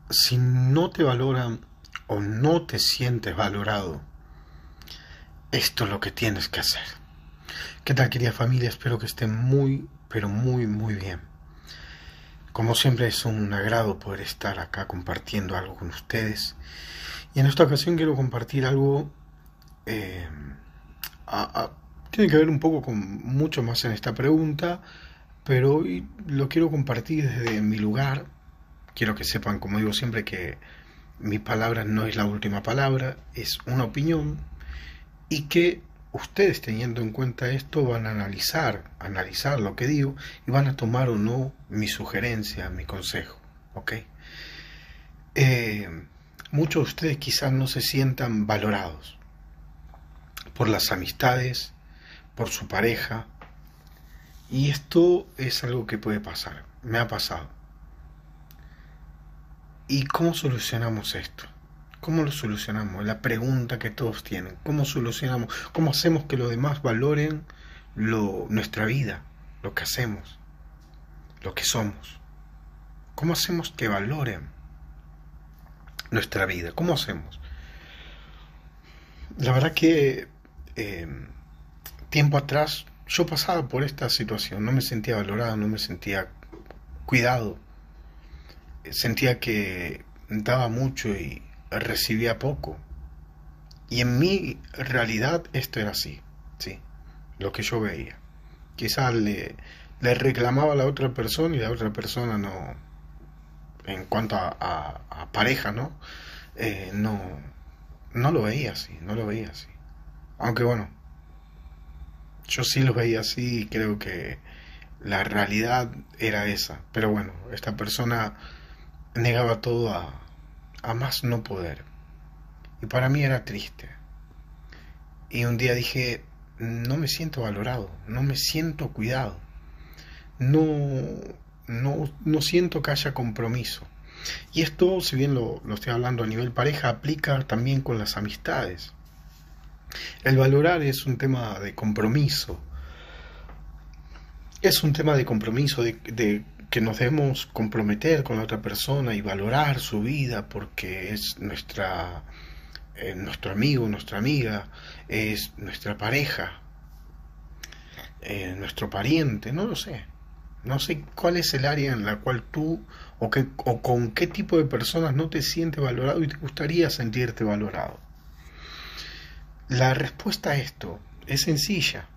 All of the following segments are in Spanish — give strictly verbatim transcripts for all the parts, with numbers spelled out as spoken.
Si no te valoran o no te sientes valorado, esto es lo que tienes que hacer. ¿Qué tal, querida familia? Espero que estén muy, pero muy, muy bien. Como siempre, es un agrado poder estar acá compartiendo algo con ustedes. Y en esta ocasión quiero compartir algo eh, a, a, tiene que ver un poco con mucho más en esta pregunta, pero hoy lo quiero compartir desde mi lugar. Quiero que sepan, como digo siempre, que mi palabra no es la última palabra, es una opinión, y que ustedes, teniendo en cuenta esto, van a analizar, analizar lo que digo y van a tomar o no mi sugerencia, mi consejo, ¿ok? Eh, muchos de ustedes quizás no se sientan valorados por las amistades, por su pareja, y esto es algo que puede pasar, me ha pasado. ¿Y cómo solucionamos esto? ¿Cómo lo solucionamos? La pregunta que todos tienen. ¿Cómo solucionamos? ¿Cómo hacemos que los demás valoren lo, nuestra vida, lo que hacemos, lo que somos? ¿Cómo hacemos que valoren nuestra vida? ¿Cómo hacemos? La verdad que eh, tiempo atrás yo pasaba por esta situación. No me sentía valorado, no me sentía cuidado. Sentía que daba mucho y recibía poco. Y en mi realidad esto era así, sí, lo que yo veía. Quizás le, le reclamaba a la otra persona y la otra persona no, en cuanto a, a, a pareja, ¿no? Eh, no, no lo veía así, no lo veía así. Aunque bueno, yo sí lo veía así y creo que la realidad era esa. Pero bueno, esta persona negaba todo a, a más no poder. Y para mí era triste. Y un día dije, no me siento valorado, no me siento cuidado, no, no, no siento que haya compromiso. Y esto, si bien lo, lo estoy hablando a nivel pareja, aplica también con las amistades. El valorar es un tema de compromiso. Es un tema de compromiso, de, de que nos debemos comprometer con la otra persona y valorar su vida porque es nuestra... Eh, nuestro amigo, nuestra amiga, es nuestra pareja, eh, nuestro pariente, no lo sé. No sé cuál es el área en la cual tú o, que, o con qué tipo de personas no te sientes valorado y te gustaría sentirte valorado. La respuesta a esto es sencilla.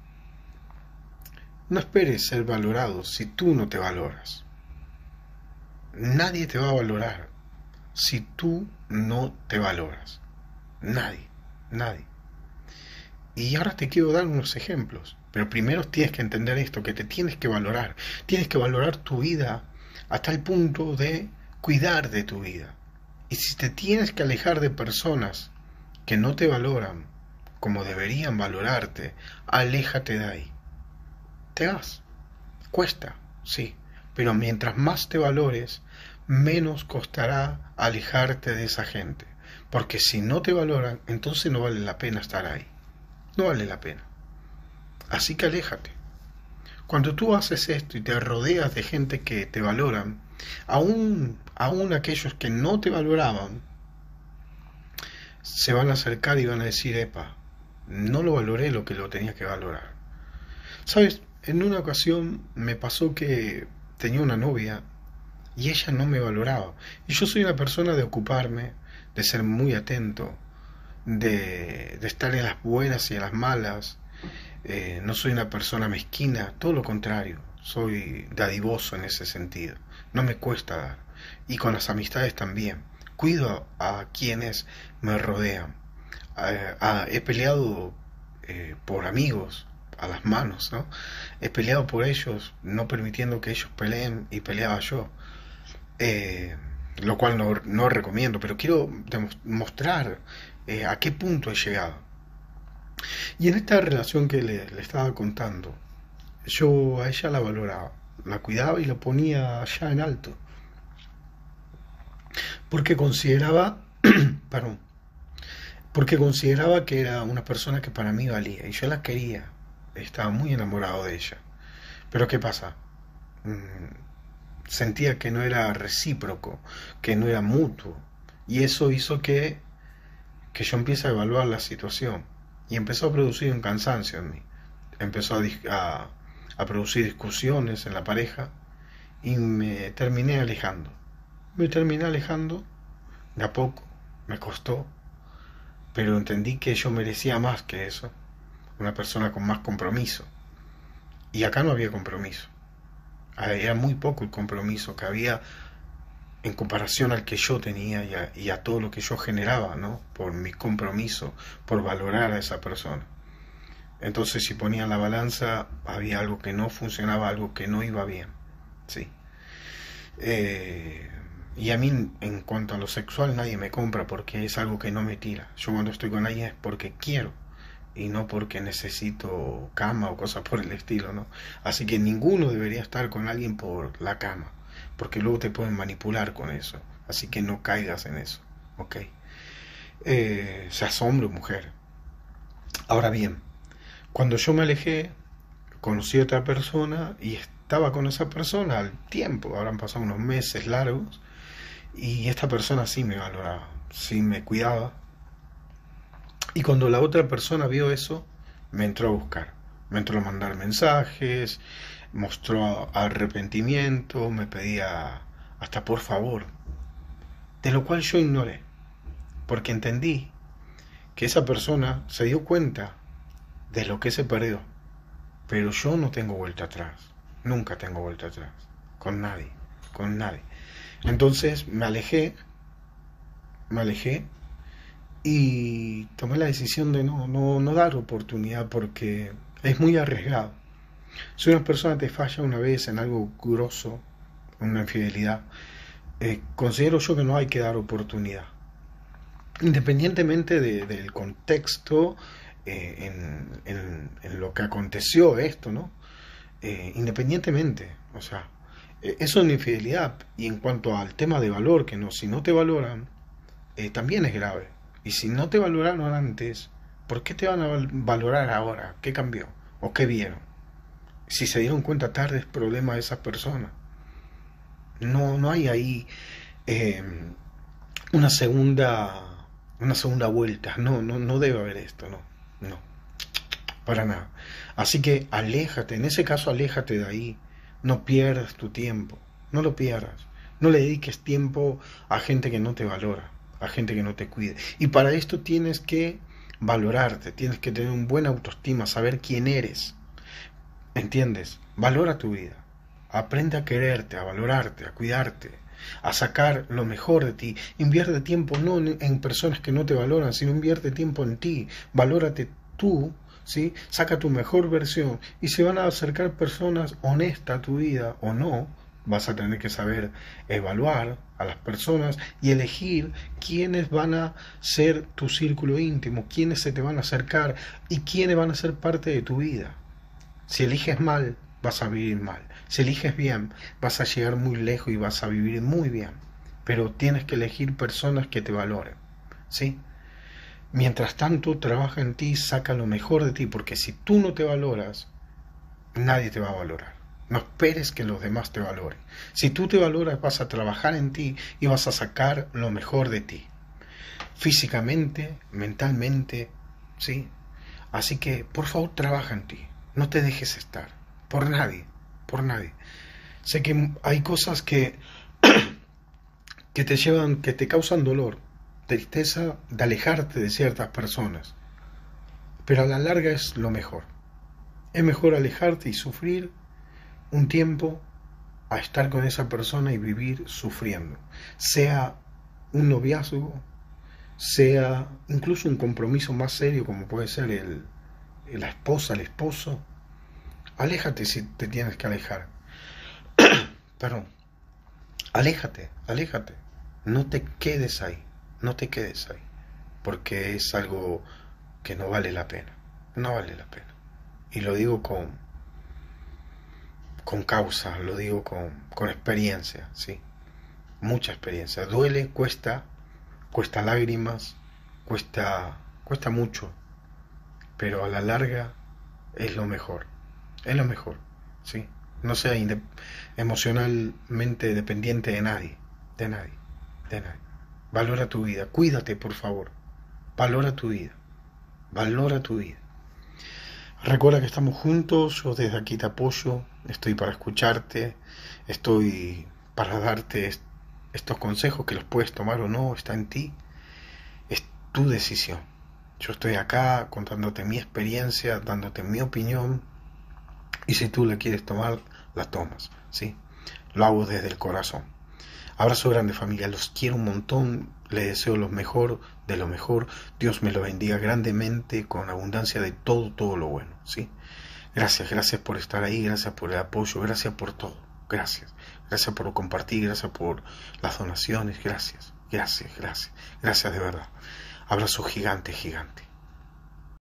No esperes ser valorado si tú no te valoras. Nadie te va a valorar si tú no te valoras. Nadie, nadie. Y ahora te quiero dar unos ejemplos. Pero primero tienes que entender esto, que te tienes que valorar. Tienes que valorar tu vida hasta el punto de cuidar de tu vida. Y si te tienes que alejar de personas que no te valoran como deberían valorarte, aléjate de ahí. Te vas. Cuesta, sí. Pero mientras más te valores, menos costará alejarte de esa gente. Porque si no te valoran, entonces no vale la pena estar ahí. No vale la pena. Así que aléjate. Cuando tú haces esto y te rodeas de gente que te valoran, aún, aún aquellos que no te valoraban, se van a acercar y van a decir, epa, no lo valoré lo que lo tenía que valorar. ¿Sabes? En una ocasión me pasó que tenía una novia y ella no me valoraba. Y yo soy una persona de ocuparme, de ser muy atento, de, de estar en las buenas y en las malas. Eh, no soy una persona mezquina, todo lo contrario, soy dadivoso en ese sentido. No me cuesta dar. Y con las amistades también. Cuido a, a quienes me rodean. A, a, he peleado eh, por amigos a las manos, ¿no? He peleado por ellos, no permitiendo que ellos peleen, y peleaba yo. Eh, lo cual no, no recomiendo, pero quiero mostrar eh, a qué punto he llegado. Y en esta relación que le, le estaba contando, yo a ella la valoraba, la cuidaba y la ponía allá en alto, porque consideraba, perdón, porque consideraba que era una persona que para mí valía, y yo la quería, estaba muy enamorado de ella. Pero ¿qué pasa? Mm, sentía que no era recíproco, que no era mutuo. Y eso hizo que, que yo empiece a evaluar la situación. Y empezó a producir un cansancio en mí. Empezó a, a, a producir discusiones en la pareja y me terminé alejando. Me terminé alejando de a poco, me costó, pero entendí que yo merecía más que eso, una persona con más compromiso. Y acá no había compromiso. Era muy poco el compromiso que había en comparación al que yo tenía y a, y a todo lo que yo generaba, ¿no? Por mi compromiso, por valorar a esa persona. Entonces, si ponía en la balanza, había algo que no funcionaba, algo que no iba bien, ¿sí? Eh, y a mí, en cuanto a lo sexual, nadie me compra porque es algo que no me tira. Yo cuando estoy con alguien es porque quiero y no porque necesito cama o cosas por el estilo, ¿no? Así que ninguno debería estar con alguien por la cama, porque luego te pueden manipular con eso. Así que no caigas en eso, ¿ok? Eh, seas hombre o mujer. Ahora bien, cuando yo me alejé, conocí a otra persona y estaba con esa persona al tiempo, habrán pasado unos meses largos, y esta persona sí me valoraba, sí me cuidaba. Y cuando la otra persona vio eso, me entró a buscar, me entró a mandar mensajes, mostró arrepentimiento, me pedía hasta por favor, de lo cual yo ignoré, porque entendí que esa persona se dio cuenta de lo que se perdió, pero yo no tengo vuelta atrás, nunca tengo vuelta atrás, con nadie, con nadie. Entonces me alejé, me alejé y tomé la decisión de no, no, no dar oportunidad porque es muy arriesgado. Si una persona te falla una vez en algo grosso, una infidelidad, eh, considero yo que no hay que dar oportunidad. Independientemente de, del contexto eh, en, en, en lo que aconteció esto, ¿no? Eh, independientemente, o sea, eh, eso es una infidelidad. Y en cuanto al tema de valor, que no, si no te valoran, eh, también es grave. Y si no te valoraron antes, ¿por qué te van a valorar ahora? ¿Qué cambió? ¿O qué vieron? Si se dieron cuenta tarde, es problema de esas personas. No, no hay ahí eh, una segunda, una segunda vuelta. No, no, no debe haber esto, no, no, para nada. Así que aléjate, en ese caso aléjate de ahí. No pierdas tu tiempo, no lo pierdas. No le dediques tiempo a gente que no te valora, a gente que no te cuide. Y para esto tienes que valorarte, tienes que tener un buen autoestima, saber quién eres. ¿Entiendes? Valora tu vida. Aprende a quererte, a valorarte, a cuidarte, a sacar lo mejor de ti. Invierte tiempo no en personas que no te valoran, sino invierte tiempo en ti. Valórate tú, ¿sí? Saca tu mejor versión y se van a acercar personas honestas a tu vida o no. Vas a tener que saber evaluar a las personas y elegir quiénes van a ser tu círculo íntimo, quiénes se te van a acercar y quiénes van a ser parte de tu vida. Si eliges mal, vas a vivir mal. Si eliges bien, vas a llegar muy lejos y vas a vivir muy bien. Pero tienes que elegir personas que te valoren, ¿sí? Mientras tanto, trabaja en ti, saca lo mejor de ti, porque si tú no te valoras, nadie te va a valorar. No esperes que los demás te valoren. Si tú te valoras, vas a trabajar en ti y vas a sacar lo mejor de ti. Físicamente, mentalmente, ¿sí? Así que, por favor, trabaja en ti. No te dejes estar. Por nadie. Por nadie. Sé que hay cosas que, que te llevan, que te causan dolor, tristeza de alejarte de ciertas personas. Pero a la larga es lo mejor. Es mejor alejarte y sufrir un tiempo a estar con esa persona y vivir sufriendo. Sea un noviazgo, sea incluso un compromiso más serio como puede ser el, la esposa, el esposo. Aléjate si te tienes que alejar. Perdón. Aléjate, aléjate. No te quedes ahí, no te quedes ahí. Porque es algo que no vale la pena. No vale la pena. Y lo digo con, con causa, lo digo con, con experiencia, ¿sí? Mucha experiencia. Duele, cuesta, cuesta lágrimas, cuesta, cuesta mucho. Pero a la larga es lo mejor. Es lo mejor, ¿sí? No sea, emocionalmente dependiente de nadie, de nadie, de nadie. Valora tu vida, cuídate por favor, valora tu vida, valora tu vida. Recuerda que estamos juntos, yo desde aquí te apoyo, estoy para escucharte, estoy para darte est- estos consejos que los puedes tomar o no, está en ti, es tu decisión. Yo estoy acá contándote mi experiencia, dándote mi opinión, y si tú la quieres tomar, la tomas, ¿sí? Lo hago desde el corazón. Abrazo grande, familia, los quiero un montón, les deseo lo mejor de lo mejor, Dios me lo bendiga grandemente, con abundancia de todo, todo lo bueno, ¿sí? Gracias, gracias por estar ahí, gracias por el apoyo, gracias por todo, gracias, gracias por compartir, gracias por las donaciones, gracias, gracias, gracias, gracias de verdad. Abrazo gigante, gigante.